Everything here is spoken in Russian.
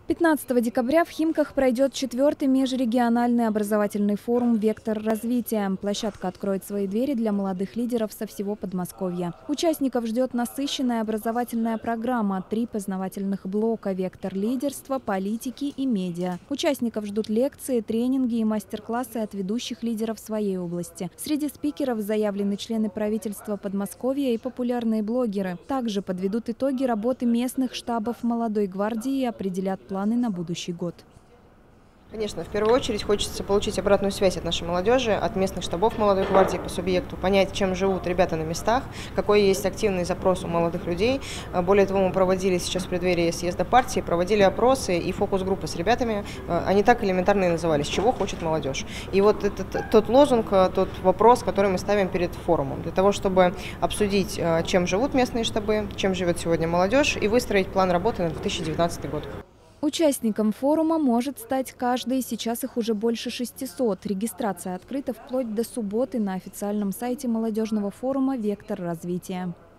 15 декабря в Химках пройдет 4-й межрегиональный образовательный форум «Вектор развития». Площадка откроет свои двери для молодых лидеров со всего Подмосковья. Участников ждет насыщенная образовательная программа, 3 познавательных блока: «Вектор лидерства», «Политики» и «Медиа». Участников ждут лекции, тренинги и мастер-классы от ведущих лидеров своей области. Среди спикеров заявлены члены правительства Подмосковья и популярные блогеры. Также подведут итоги работы местных штабов молодой гвардии и определят планы на будущий год. Конечно, в первую очередь хочется получить обратную связь от нашей молодежи, от местных штабов молодой гвардии по субъекту, понять, чем живут ребята на местах, какой есть активный запрос у молодых людей. Более того, мы проводили сейчас в преддверии съезда партии, проводили опросы и фокус-группы с ребятами. Они так элементарно и назывались: чего хочет молодежь. И вот это тот лозунг, тот вопрос, который мы ставим перед форумом, для того, чтобы обсудить, чем живут местные штабы, чем живет сегодня молодежь, и выстроить план работы на 2019 год. Участником форума может стать каждый. Сейчас их уже больше 600. Регистрация открыта вплоть до субботы на официальном сайте молодежного форума «Вектор развития».